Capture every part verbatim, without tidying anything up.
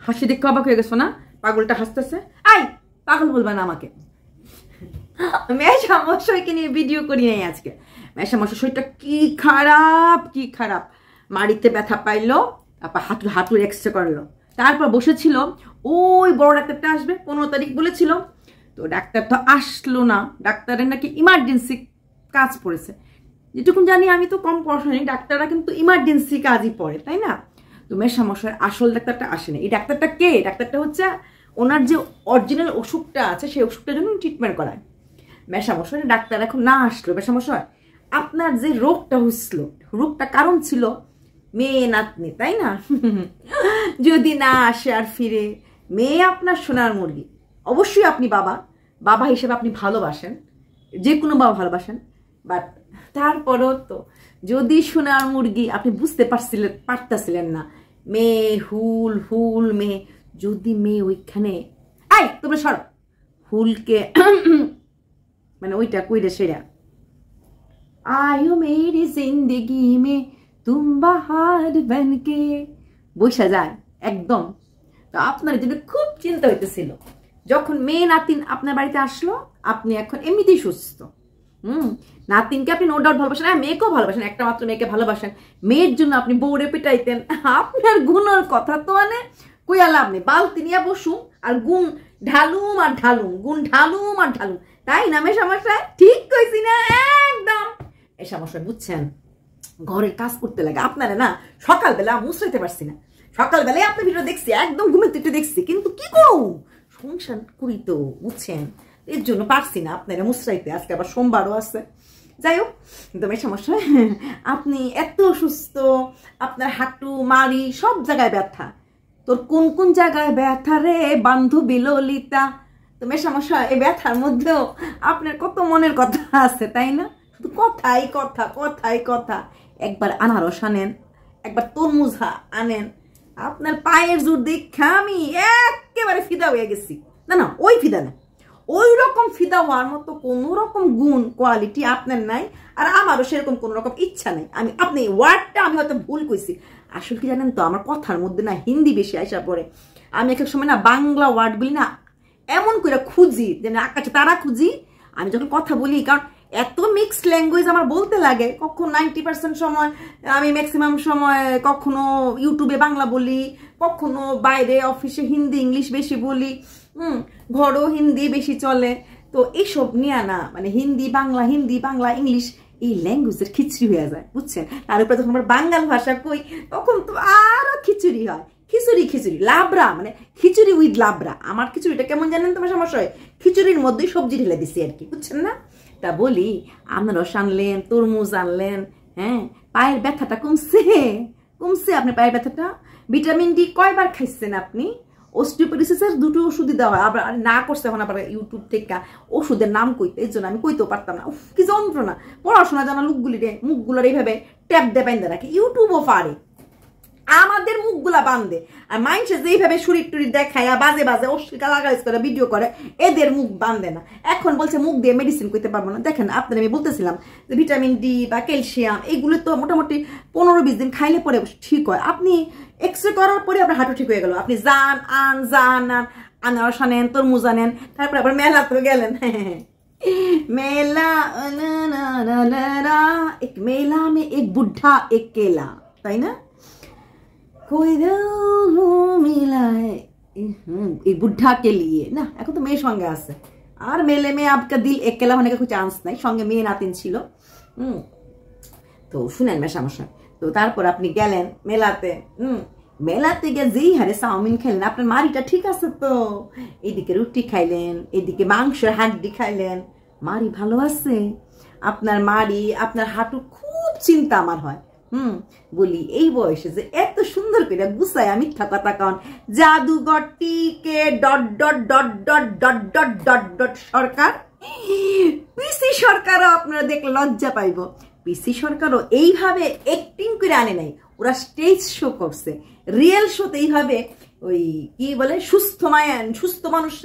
হাসি দেখে অবাক হয়ে গেছো না? পাগলটা হাসতেছে। আই পাগল বলবা না আমাকে। মেশা মশাইকে নিয়ে ভিডিও করি নাই আজকে। মেশা মশাই শরীরটা কি খারাপ, কি খারাপ। মাড়িতে ব্যথা পাইলো, তারপর হাঁটু হাঁটুর এক্সরে করলো, তারপর বসেছিল ওই বড় ডাক্তারটা আসবে পনেরো তারিখ বলেছিল। তো ডাক্তার তো আসলো না, ডাক্তারের নাকি ইমার্জেন্সি কাজ পড়েছে। যেটুকুন জানি আমি তো কম পড়াশোনা, ডাক্তাররা কিন্তু ইমার্জেন্সি কাজই পড়ে, তাই না? তো মেশা মশাইয়ের আসল ডাক্তারটা আসেনি। এই ডাক্তারটা কে? ডাক্তারটা হচ্ছে ওনার যে অরিজিনাল ওষুধটা আছে সেই ওষুধটার জন্য ট্রিটমেন্ট করায়। মেশা মশাই ডাক্তার এখন না আসলো, মেশা মশাই আপনার যে রোগটা হচ্ছিল, রোগটা কারণ ছিল মেয়ে নাতনি, তাই না? যদি না আসে আর ফিরে, মেয়ে আপনার সোনার মুরগি। অবশ্যই আপনি বাবা, বাবা হিসেবে আপনি ভালোবাসেন, যে কোনো বাবা ভালোবাসেন, বাট তারপরও তো যদি সোনার মুরগি আপনি বুঝতে পারছিলেন পারতেছিলেন না, মেয়ে হুল হুল মেয়ে, যদি মেয়ে ওইখানে আই তোমরা সর হুলকে মানে ওইটা কইরে সেরা আয়ো মেরি জিন্দগি মে তুম বাহার বনকে বসা যায় একদম। তো আপনার জন্য খুব চিন্তা হইতেছিল যখন মেয়ে নাতিন আপনার বাড়িতে আসলো। আপনি এখন এমনিতেই সুস্থ। হুম নাতিনকে আপনি নো ডাউট ভালোবাসেন, হ্যাঁ মেয়েকেও ভালোবাসেন, একটা মাত্র মেয়েকে ভালোবাসেন। মেয়ের জন্য আপনি বউরে পিটাইতেন। আপনার গুণের কথা তো মানে কইয়া লাভ নেই। বালতি নিয়ে বসুম আর গুণ ঢালুম আর ঢালুম, গুণ ঢালুম আর ঢালুম, তাই না? মেয়ে সমস্যা ঠিক কইছি না? একদম এই সমস্যা বুঝছেন। ঘরের কাজ করতে লাগে আপনারা না, সকালবেলা মুছড়াইতে পারছি না, সকালবেলায় আপনার ভিডিও দেখছি, একদম ঘুমের একটু দেখছি, কিন্তু কি করু সংসার করি তো বুঝছেন, এর জন্য পারছি না আপনারা মুছড়াইতে। আজকে আবার সোমবারও আছে, যাই হোক। কিন্তু এই সমস্যা আপনি এত সুস্থ, আপনার হাঁটু মাড়ি সব জায়গায় ব্যথা, তোর কোন কোন জায়গায় ব্যথা রে বান্ধবী ললিতা। তো মেয়ে সমস্যা এই ব্যথার মধ্যেও আপনার কত মনের কথা আছে, তাই না? শুধু কথাই কথা, কথাই কথা। একবার আনারস আনেন, একবার তরমুজ আনেন, আপনার পায়ের জোর দেখা আমি একেবারে ফিদা হয়ে গেছি। না না ওই ফিদা না, ওই রকম ফিদা হওয়ার মতো কোনো রকম গুণ কোয়ালিটি আপনার নাই, আর আমারও সেরকম কোনো রকম ইচ্ছা নেই। আমি আপনি ওয়ার্ডটা আমি হয়তো ভুল কইছি, আসলে কি জানেন তো আমার কথার মধ্যে না হিন্দি বেশি আসা পড়ে। আমি এক এক সময় না বাংলা ওয়ার্ডগুলি না এমন করে খুঁজি যে আকাশে তারা খুঁজি আমি যখন কথা বলি, কারণ এত মিক্সড ল্যাঙ্গুয়েজ আমার বলতে লাগে। কখন নাইনটি পার্সেন্ট সময় আমি ম্যাক্সিমাম সময় কখনো ইউটিউবে বাংলা বলি, কখনো বাইরে অফিসে হিন্দি ইংলিশ বেশি বলি, হুম ঘরও হিন্দি বেশি চলে। তো এইসব নিয়ে না মানে হিন্দি বাংলা হিন্দি বাংলা ইংলিশ এই ল্যাঙ্গুয়েজের খিচুড়ি হয়ে যায় বুঝছেন। তার উপরে যখন আমরা বাঙ্গাল ভাষা কই তখন তো আরো খিচুড়ি হয়, খিচুড়ি খিচুড়ি লাবড়া, মানে খিচুড়ি উইথ লাবড়া। আমার খিচুড়িটা কেমন জানেন তোমার সমস্যা হয়, খিচুড়ির মধ্যেই সবজি ঢেলে দিছি আর কি, বুঝছেন না? তা বলি আনারস আনলেন, তরমুজ আনলেন, হ্যাঁ পায়ের ব্যথাটা কমছে, কমছে আপনার পায়ের ব্যথাটা? ভিটামিন ডি কয়বার খাইছেন আপনি? অস্টিওপোরোসিসের দুটো ওষুধই দেওয়া হয়, আবার না করছে এখন আবার ইউটিউব থেকে ওষুধের নাম কইতে, এই জন্য আমি কইতেও পারতাম না। উফ কি যন্ত্রণা, পড়াশোনা জানা লোকগুলি রে মুখগুলোর এইভাবে ট্যাপ দিয়ে বাইন্দে রাখে, ইউটিউবও পারে আমাদের মুখগুলা বান্ধে। আর মানুষের যেইভাবে শরীর টুরির দেখায় বাজে বাজে অশ্লীল লাগাইজ করে ভিডিও করে, এদের মুখ বান্ধে না। এখন বলছে মুখ দিয়ে মেডিসিন করতে পারবো না। দেখেন আপনার আমি বলতেছিলাম যে ভিটামিন ডি বা ক্যালসিয়াম এইগুলো তো মোটামুটি পনেরো বিশ দিন খাইলে পরে ঠিক হয়। আপনি এক্সরে করার পরে আপনার হাঁটু ঠিক হয়ে গেল, আপনি যান আন যান আন আনারস আনেন, তরমুজ আনেন, তারপরে আবার মেলা তো গেলেন। মেলা এক মেলা মে এক বুদ্ধা এক কেলা, তাই না? कोई दिल मिलाए एक बुढ़ा के लिए ना। এখন তো মেয়ের সঙ্গে আছে, আর মেলে মেয়ে आपका दिल একলা होने का कोई চান্স নাই, সঙ্গে মেয়ে নাতিন ছিল। হুম তো শুনেন মেয়ে সমস্যা। তো তারপর আপনি গেলেন মেলাতে, হুম মেলাতে গিয়ে যেই হারে চাউমিন খাইলেন, আপনার মাড়িটা ঠিক আছে তো? এদিকে রুটি খাইলেন, এদিকে মাংসের হাড্ডি খাইলেন, মাড়ি ভালো আছে? আপনার মাড়ি আপনার হাঁটু খুব চিন্তা আমার হয়। হুম বলি এই বয়সে যে এত সুন্দর করে গুছায় মিথ্যা কথা কন। জাদুঘরটিকে dot dot dot dot dot dot dot dot Sarkar, PC সরকারও আপনারা দেখলে লজ্জা পাইব। পিসি সরকারও এইভাবে অ্যাক্টিং করে আনে নাই, ওরা স্টেজ শো করছে। রিয়েল শোতে এইভাবে ওই কি বলে সুস্থ মায়ান সুস্থ মানুষরে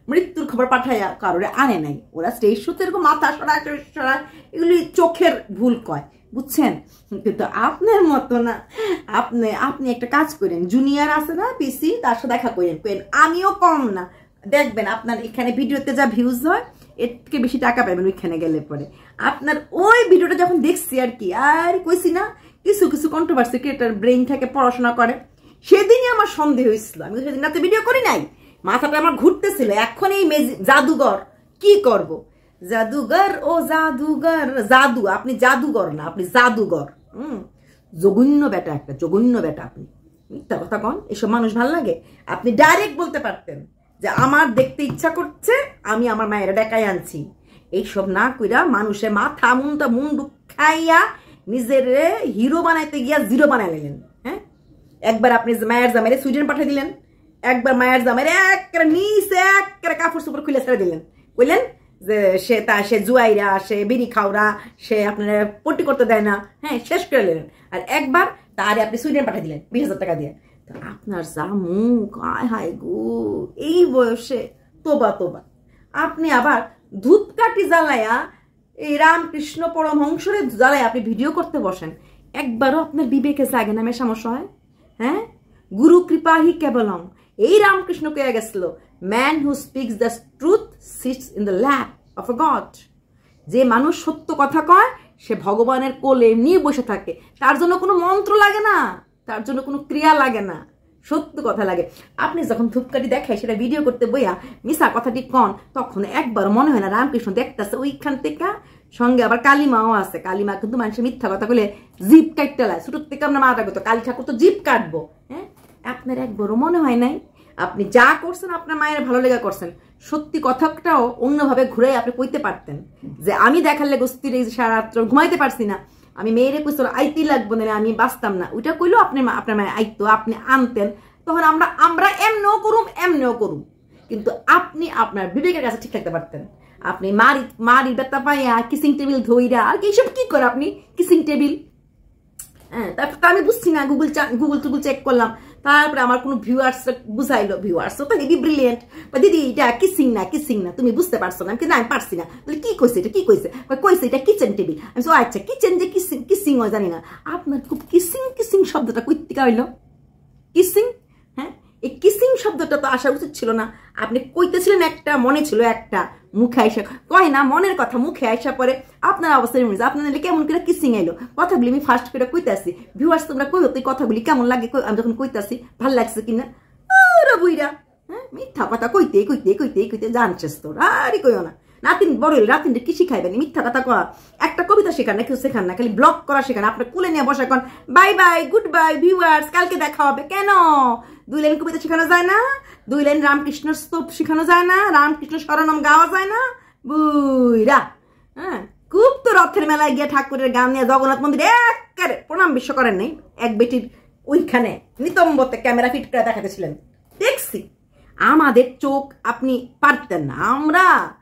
মৃত্যুর খবর পাঠাইয়া কারোরে আনে নাই। ওরা স্টেজ শোতে এরকম মাথা সরা সরা এগুলি চোখের ভুল কয়, বুঝছেন? কিন্তু আপনার মতো না, আপনি আপনি একটা কাজ করেন, জুনিয়র আছে না পিসি, তার সাথে দেখা করেন, করেন আমিও কম না, দেখবেন আপনার এখানে ভিডিওতে যা ভিউজ হয় এর থেকে বেশি টাকা পাবেন ওইখানে গেলে পরে। আপনার ওই ভিডিওটা যখন দেখছি আর কি, আর কইছি না কিছু কিছু কন্ট্রোভার্সি ক্রিয়েটর ব্রেইন থেকে পড়াশোনা করে, সেদিনই আমার সন্দেহ হয়েছিল। আমি সেদিন রাতে ভিডিও করি নাই, মাথাটা আমার ঘুরতেছিল, এখন এই জাদুঘর কি করব, জাদুঘর ও জাদুঘর, জাদু, আপনি জাদুঘর না, আপনি জাদুঘর। হম জঘন্য বেটা, একটা জঘন্য বেটা আপনি। মিথ্যা কথা কন, এসব মানুষ ভাল লাগে? আপনি ডাইরেক্ট বলতে পারতেন যে আমার দেখতে ইচ্ছা করছে, আমি আমার মায়েরা ডেকাই আনছি। এইসব না কইরা মানুষের মাথা মুন্ডা মুন্ডু খাইয়া নিজের হিরো বানাইতে গিয়া জিরো বানাই নিলেন। হ্যাঁ, একবার আপনি মায়ের জামাইরে সুইডেন পাঠিয়ে দিলেন, একবার মায়ের জামাইরে একেবারে নিচে একেবারে কাপড় চোপড় খুলে ছেড়ে দিলেন, কইলেন যে সে তা সে জুয়াইরা, সে বিড়ি খাওরা, সে আপনার পটি করতে দেয় না, হ্যাঁ শেষ করে দিলেন। আর একবার তারে আপনি সুইডেন পাঠিয়ে দিলেন বিশ হাজার টাকা দিয়ে। তো আপনার যা মুখ, আয় হায় গো, এই বয়সে তোবা তোবা। আপনি আবার ধূপকাঠি জ্বালায়া এই রামকৃষ্ণ পরমহংসরে জ্বালায় আপনি ভিডিও করতে বসেন, একবারও আপনার বিবেকে জাগে না মেশামশায়? হ্যাঁ, গুরু কৃপা হি কেবলম, এই রামকৃষ্ণ কয়ে গেছিল, man who speaks the truth sits in the lap of a god. যে মানুষ সত্য কথা কয় সে ভগবানের কোলে এমনি বসে থাকে, তার জন্য কোনো মন্ত্র লাগে না, তার জন্য কোনো ক্রিয়া লাগে না, সত্য কথা লাগে। আপনি যখন ধূপকাঠি দেখায় সেটা ভিডিও করতে বইয়া মিশা কথাটি কন, তখন একবার মনে হয় না রামকৃষ্ণ দেখতেছে ওইখান থেকে। সঙ্গে আবার কালিমাও আছে, কালিমা কিন্তু মানুষের মিথ্যা কথা বলে জিপ কাটতে লাগে, ছোটোর থেকে আমরা মাথা করতো কালী ঠাকুর তো জিপ কাটবো। হ্যাঁ, আপনার একবারও মনে হয় নাই আপনি যা করছেন আপনার মায়ের ভালো লেগে করছেন? সত্যি কথাটাও অন্যভাবে ঘুরে আপনি কইতে পারতেন যে আমি দেখালে গোস্তির এই সারা রাত্র ঘুমাইতে পারছি না, আমি মেয়েরে কইছিল আইতে লাগবো না, আমি বাঁচতাম না, ওইটা কইলো আপনি আপনার মায়ের আইতো, আপনি আনতেন, তখন আমরা আমরা এমনেও করুম এমনেও করুম। কিন্তু আপনি আপনার বিবেকের কাছে ঠিক থাকতে পারতেন। আপনি মারি মারি বেতা পাইয়া কিসিং টেবিল ধইরা আর কি সব কি করে আপনি কিসিং টেবিল? হ্যাঁ, তারপর আমি বুঝছি না, গুগল গুগল টুগল চেক করলাম, তারপরে আমার কোনো ভিউয়ার্স বুঝাইলো, ভিউয়ার্স তো হেভি ব্রিলিয়েন্ট, দিদি এটা কিসিং না কিসিং না, তুমি বুঝতে পারছো না, কিন্তু আমি পারছি না, বলে কি কইছে এটা কি কইছে, কইছে এটা কিচেন টেবিল। আমি তো আচ্ছা কিচেন যে কিসিং কিসিং হয় জানি না, আপনার খুব কিসিং কিসিং শব্দটা কই থেকে হইলো? কিসিং, হ্যাঁ এই কিসিং শব্দটা তো আসা উচিত ছিল না। আপনি কইতেছিলেন একটা, মনে ছিল একটা, মুখে আইসা কয় না, মনের কথা মুখে আইসা পরে আপনার অবস্থা মনে যায়। আপনার কেমন করে কিসিং আইলো কথাগুলি আমি ফার্স্ট করে কইতে আসি, ভিউয়ার্স তোমরা কই হতো কথাগুলি কেমন লাগে, আমি যখন কইতে আসি ভাল লাগছে কিনা? ওরা বুইরা হ্যাঁ মিথ্যা কথা কইতে কইতে কইতে কইতে জানছিস তোর, আরে কইও না। নাতিন বড় হইলে নাতিনটা কি শিখাইবেন? মিথ্যা কথা কয়া, একটা কবিতা শেখান না, কেউ শেখান না, খালি ব্লগ করা শেখান। আপনার কুলে নিয়ে বসে এখন bye bye good bye viewers, কালকে দেখা হবে। কেন দুই লাইন কবিতা শেখানো যায় না? দুই লাইন রামকৃষ্ণ স্তব শেখানো যায় না? রামকৃষ্ণ শরণম গাওয়া যায় না? বুইরা হ্যাঁ, খুব তো রথের মেলায় গিয়ে ঠাকুরের গান নিয়ে জগন্নাথ মন্দিরে একেবারে প্রণাম বিশ্ব করেন নাই? এক বেটির ওইখানে নিতম্বতে ক্যামেরা ফিট করে দেখাতেছিলেন, দেখছি। আমাদের চোখ আপনি পারতেন না, আমরা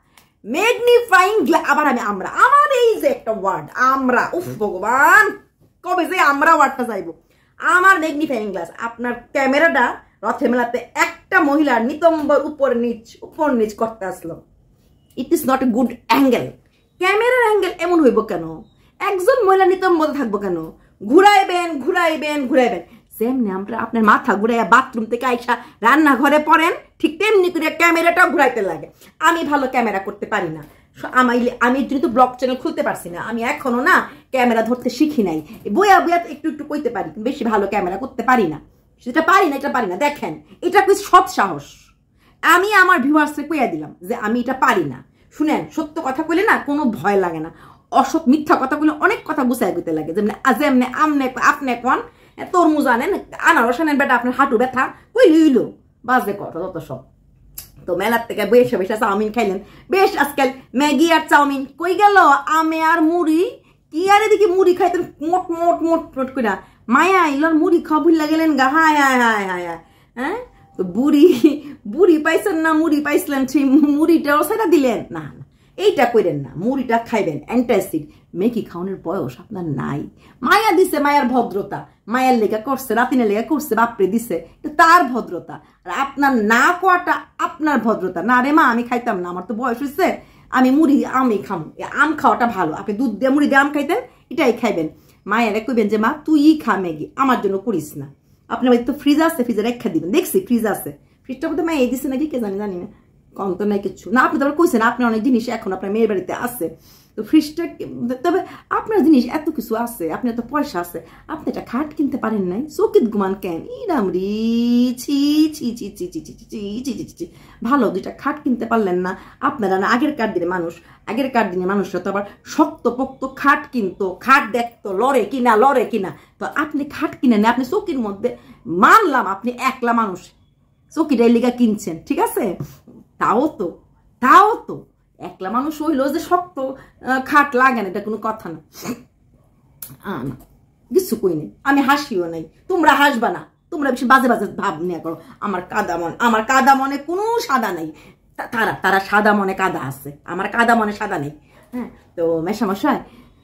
ম্যাগনিফাইং গ্লাস, আবার আমি আমরা, আমার এই যে একটা ওয়ার্ড আমরা, উফ ভগবান কবে যে আমরা ওয়ার্ডটা চাইবো। আমার ম্যাগনিফাইং গ্লাস, আপনার ক্যামেরাটা রথের মেলাতে একটা মহিলার নিতম্বর উপর নিচ উপর নিচ করতে আসলো। It is not a good angle. ক্যামেরার অ্যাঙ্গেল এমন হইব কেন? একজন মহিলা নিতম্বর থাকবো কেন? ঘুরাইবেন ঘুরাইবেন ঘুরাইবেন, যেমনি আমরা আপনার মাথা ঘুরাইয়া বাথরুম থেকে আইসা রান্নাঘরে পড়েন, ঠিক তেমনি করে ক্যামেরাটাও ঘুরাইতে লাগে। আমি ভালো ক্যামেরা করতে পারি না, আমি আমি যেহেতু ব্লগ চ্যানেল খুলতে পারছি না, আমি এখনো না ক্যামেরা ধরতে শিখি নাই, বইয়া বইয়া একটু একটু কইতে পারি, বেশি ভালো ক্যামেরা করতে পারি না, সেটা পারি না, এটা পারি না। দেখেন এটা কি সৎ সাহস, আমি আমার ভিউয়ার্সে কইয়া দিলাম যে আমি এটা পারি না। শুনেন, সত্য কথা কইলে না কোনো ভয় লাগে না, অসৎ মিথ্যা কথা কইলে অনেক কথা গুছাই কইতে লাগে। যেমনি যেমনি আমনে আপনি কোন তরমুজ আনেন, আনারস আনেন, বেটা আপনার হাঁটু ব্যথা কই লইল বাজে কথা যত সব। তো মেলার থেকে বেশে বেশে চাউমিন খাইলেন, বেশ আজকাল ম্যাগি আর চাউমিন কই গেল, আমে আর মুড়ি কি আর এদিকে মুড়ি খাইতেন মোট মোট মোট মোট করে, মায়া এলো মুড়ি খাওয়া ভুল গেলেন গা, হায় হায় হায় হায় হ্যাঁ। তো বুড়ি বুড়ি পাইছেন না, মুড়ি পাইছিলেন, সেই মুড়িটাও সেটা দিলেন না, এইটা করেন না, মুড়িটা খাইবেন অ্যান্টাসিড, মেকি খাওয়ানোর বয়স আপনার নাই। মায়া দিছে, মায়ার ভদ্রতা, মায়ের লেগা করছে, রাতিনের লেগা করছে, বাপরে দিছে, তার ভদ্রতা। আর আপনার না কোয়াটা আপনার ভদ্রতা। না রে মা, আমি খাইতাম না, আমার তো বয়স হয়েছে, আমি মুড়ি আমি খামু। আম খাওয়াটা ভালো, আপনি দুধ দিয়ে মুড়ি দিয়ে আম খাইতেন, এটাই খাইবেন। মায়েরা কইবেন যে মা তুই খা ম্যাগি, আমার জন্য করিস না। আপনার বাড়িতে তো ফ্রিজ আছে, ফ্রিজে রেখা দিবেন। দেখছি ফ্রিজ আছে, ফ্রিজটা বোধহয় মা এই দিচ্ছে নাকি কে জানি, জানি না, কম তো নাই কিছু না। আপনি তো কইছেন আপনার অনেক জিনিস এখন আপনার মেয়ের বাড়িতে আছে, তো ফ্রিজটা, তবে আপনার জিনিস এত কিছু আছে, আপনার এত পয়সা আছে, আপনি একটা খাট কিনতে পারেন নাই, চকিত গুমান কেন? ইরাম রি ছি ছি ছি ছি ছি ছি ছি ছি ছি ছি ভালো দুইটা খাট কিনতে পারলেন না। আপনারা না আগের কার দিনে মানুষ, আগের কার দিনে মানুষরা তো আবার শক্ত পোক্ত খাট কিনতো, খাট দেখতো লড়ে কিনা লড়ে কিনা। তো আপনি খাট কিনে নেন, আপনি চকির মধ্যে মানলাম আপনি একলা মানুষ, চকিটাই লিগা কিনছেন, ঠিক আছে, তাও তো তাও তো একলা মানুষ হইলো যে শক্ত খাট লাগে না, এটা কোনো কথা না। না কিছু কই নেই, আমি হাসিও নাই, তোমরা হাসবা না, তোমরা বেশি বাজে বাজে ভাব নিয়ে করো। আমার কাদা মন, আমার কাদা মনে কোনো সাদা নাই, তারা তারা সাদা মনে কাদা আছে, আমার কাদা মনে সাদা নেই। হ্যাঁ, তো মেশামশাই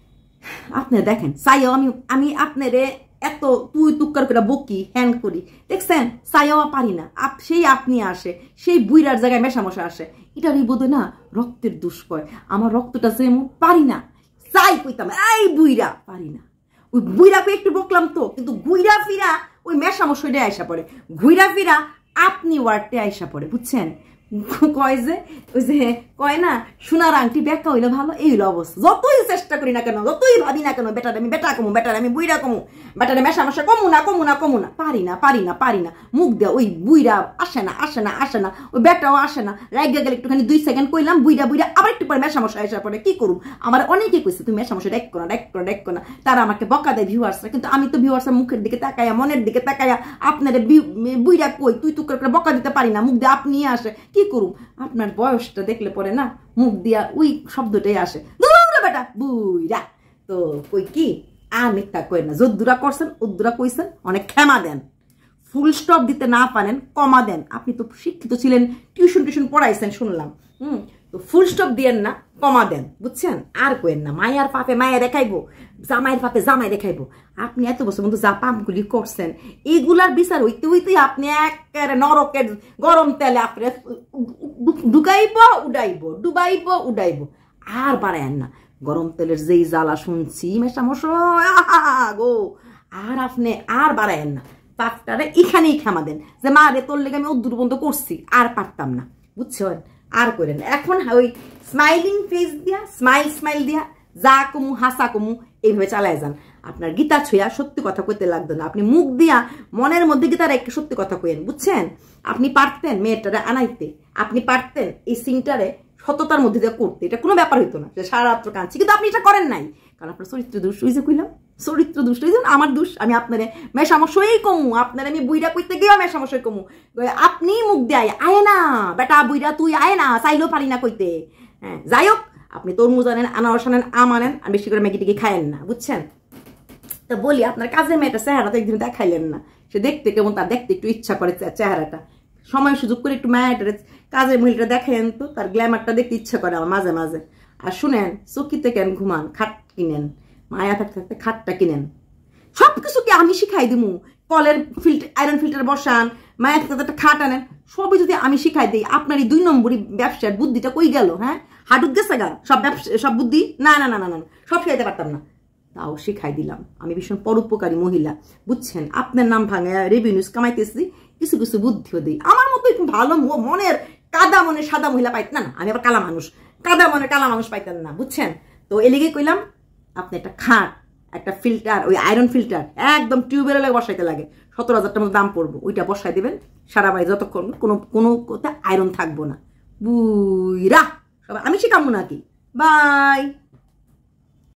আপনি দেখেন চাইও আমি আমি আপনারে এত তুই তুক্কার করে বকি হ্যান করি, দেখছেন চাইও পারি না, সেই আপনি আসে, সেই বুইরার জায়গায় মেশামশা আসে, এটারই বোধ না রক্তের দুষ কয়। আমার রক্তটা যেমন পারি না, চাই কইতাম এই বুইরা পারি না, ওই বুইরাকে একটু বকলাম তো, কিন্তু ঘুইরা ফিরা ওই মেশামশাইটা আইসা পড়ে, ঘুইরা ফিরা আপনি ওয়ার্ডে আইসা পড়ে, বুঝছেন? কয় যে ওই যে কয় না সোনার আংটি বেকা হইলে ভালো, এই হইলো অবস্থা। যতই চেষ্টা করি না কেন, যতই ভাবি না কেন বেটার আমি বেটা কমু, বেটার আমি বুইরা কমু, বেটারে মেশামশা কমু না কমু না কমু না, পারি না পারি না পারি না, মুখ দেওয়া ওই বুইরা আসে না আসে না আসে না, ওই বেটাও আসে না। রাইগা গেলে একটুখানি দুই সেকেন্ড কইলাম বুইরা বুইরা, আবার একটু পরে মেশামশা আসা পরে কি করুম? আমার অনেকে কইছে তুমি মেশামশা ডেক করো ডেক করো ডেক করো না, তারা আমাকে বকা দেয় ভিউয়ার্সরা, কিন্তু আমি তো ভিউয়ার্সের মুখের দিকে তাকাইয়া মনের দিকে তাকাইয়া আপনার বুইরা কই তুই তুই করে বকা দিতে পারি না, মুখ দিয়ে আপনি আসে, কি করুম? আপনার বয়সটা দেখলে পরে না মুখ দিয়া ওই শব্দটাই আসে, বেটা বুইরা। তো কই কি আর মিথ্যা কই না, যদ্দুরা করছেন উদ্দুরা কইছেন, অনেক ক্ষমা দেন, ফুল স্টপ দিতে না পারেন কমা দেন। আপনি তো শিক্ষিত ছিলেন, টিউশন টিউশন পড়াইছেন শুনলাম, হুম, তো ফুল স্টপ দিয়েন না, কমা দেন, বুঝছেন? আর কইেন না মায়ের পাপে মায়ে দেখাইবো, জামাইয়ের পাপে জামাই দেখাইবো। আপনি এত বছর মধ্যে যা পাপগুলি করছেন এইগুলার বিচার হইতে হইতে আপনি একেবারে নরকের গরম তেলে আপনি ঢুকাইব উডাইব, ডুবাইব উডাইব, আর বাড়ায়েন না। গরম তেলের যেই জ্বালা শুনছি মেশামশাই গো, আর আপনি আর বাড়ায়েন না, পাপটারে এখানেই ক্ষমা দেন, যে মা রে তোর লেগে আমি অদ্দুর বন্ধ করছি, আর পারতাম না, বুঝছেন? আর করেন এখন ওই স্মাইলিং ফেস দিয়া, স্মাইল স্মাইল দিয়া যা কমু হাসা কমু এইভাবে চালায় যান। আপনার গীতা ছুঁয়া সত্যি কথা কইতে লাগতো না, আপনি মুখ দিয়া মনের মধ্যে গীতার একটা সত্যি কথা কইেন, বুঝছেন? আপনি পারতেন মেয়েটারে আনাইতে, আপনি পারতেন এই সিনটারে সততার মধ্যে দিয়ে করতে, এটা কোনো ব্যাপার হইতো না যে সারা রাত্র কাঁদছি, কিন্তু আপনি এটা করেন নাই, কারণ আপনার চরিত্র দোষ। ওই যে কইলাম চরিত্র দোষ, ওই যেমন আমার দোষ, আমি আপনারে মেশামশাই কমু, আপনার আমি বুইরা কইতে গিয়েও মেশামশাই কমু, আপনি মুখ দেয় আয় না বেটা বুইরা তুই আয় না, চাইলেও পারি না কইতে। হ্যাঁ, যাই হোক, আপনি তরমুজ আনেন, আনারস আনেন, আম আনেন, আর বেশি করে ম্যাগি টেগি খায়েন না, বুঝছেন? তো বলি আপনার কাজের মেয়েটা চেহারা তো একদিন দেখাইলেন না, সে দেখতে কেমন, তার দেখতে একটু ইচ্ছা করে চেহারাটা, সময় সুযোগ করে একটু মেয়েটার কাজের মহিলাটা দেখাইন তো, তার গ্ল্যামারটা দেখতে ইচ্ছা করে আমার মাঝে মাঝে। আর শুনেন, চকিতে কেন ঘুমান, খাট কিনেন, মায়া থাকতে থাকতে খাটটা কিনেন, সব কিছু কি আমি শিখাই দিমু? কলের ফিল্টার আয়রন ফিল্টার বসান, মায়া থাকতে একটা খাট আনেন, সবই যদি আমি শিখাই দিই, আপনার এই দুই নম্বরই ব্যবসার বুদ্ধিটা কই গেল? হ্যাঁ, হাডুক গেছে গা সব ব্যবসা, সব বুদ্ধি না না না না না সব শিখাইতে পারতাম না, তাও শিখাই দিলাম। আমি ভীষণ পরোপকারী মহিলা, বুঝছেন? আপনার নাম ভাঙে রেভিনিউজ কামাইতেছি, কিছু কিছু বুদ্ধিও দিই। আমার মতো একটু ভালো মনের কাদা মনে সাদা মহিলা পাইতেন না, আমি আবার কালা মানুষ, কাদা মনে কালা মানুষ পাইতেন না, বুঝছেন? তো এলিগে কইলাম আপনি একটা খাট, একটা ফিল্টার, ওই আয়রন ফিল্টার একদম টিউবওয়েলে বসাইতে লাগে, সতেরো হাজার টাকার মতো দাম পড়বো, ওইটা বসাই দেবেন, সারা বাড়ি যতক্ষণ কোনো কোনো কোথায় আয়রন থাকবো না, বুইরা। আমি শিখাবো নাকি? বাই।